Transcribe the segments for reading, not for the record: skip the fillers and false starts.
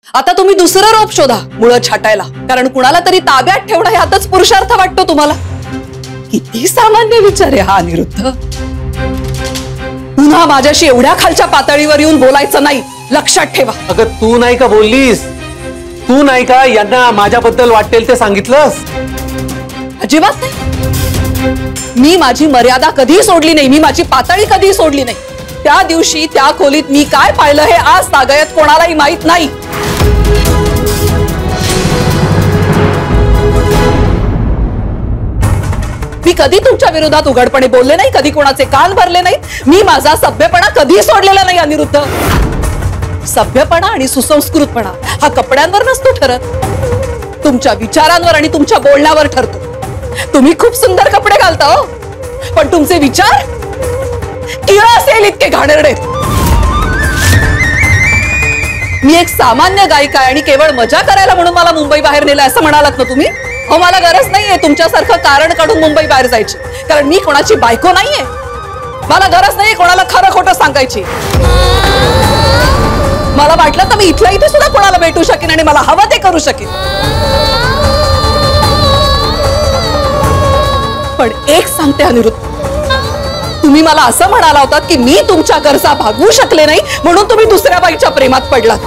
आता तुम्ही दुसरं रोप शोधा मुळं छाटायला, कारण कुणाला तरी ताब्यात ठेवणं ह्यातच पुरुषार्थ वाटतो तुम्हाला. किती सामान्य विचार आहे हा अनिरुद्ध. पुन्हा माझ्याशी एवढ्या खालच्या पातळीवर येऊन बोलायचं नाही, लक्षात ठेवा. अगं तू नाही का बोललीस, तू नाही का यांना माझ्याबद्दल वाटेल ते सांगितलंस? अजिबात नाही. मी माझी मर्यादा कधी सोडली नाही, मी माझी पातळी कधी सोडली नाही. त्या दिवशी त्या खोलीत मी काय पाहिलं हे आज तागायत कोणालाही माहित नाही. मी कधी तुमच्या विरोधात उघडपणे बोलले नाही, कधी कोणाचे कान भरले नाहीत. मी माझा सभ्यपणा कधी सोडलेला नाही अनिरुद्ध. सभ्यपणा आणि सुसंस्कृतपणा हा कपड्यांवर नसतो ठरत, तुमच्या विचारांवर आणि तुमच्या बोलण्यावर ठरतो. तुम्ही खूप सुंदर कपडे घालता हो, पण तुमचे विचार किळा असेल इतके घाणेरडे. मी एक सामान्य गायिका आहे आणि केवळ मजा करायला म्हणून मला मुंबई बाहेर नेलं असं म्हणालात ना तुम्ही. हो, मला गरज नाहीये तुमच्यासारखं कारण काढून मुंबई बाहेर जायची, कारण मी कोणाची बायको नाहीये. मला गरज नाहीये कोणाला खरं खोटं सांगायची. मला वाटलं तर मी इथल्या इथे सुद्धा कोणाला भेटू शकेन आणि मला हवं ते करू शकेन. पण एक सांगते अनिरुद्ध, तुम्ही मला असं म्हणाला होतात की मी तुमच्या गरजा भागवू शकले नाही म्हणून तुम्ही दुसऱ्या बाईच्या प्रेमात पडलात.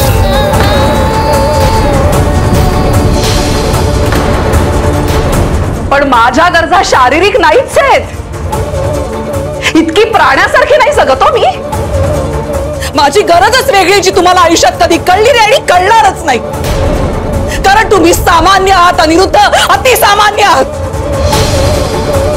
पण माझ्या गरजा शारीरिक नाहीच आहेत, इतकी प्राण्यासारखी नाही जगत हो मी. माझी गरजच वेगळी जी तुम्हाला आयुष्यात कधी कळली नाही आणि कळणारच नाही, कारण तुम्ही सामान्य आहात अनिरुद्ध, अतिसामान्य आहात.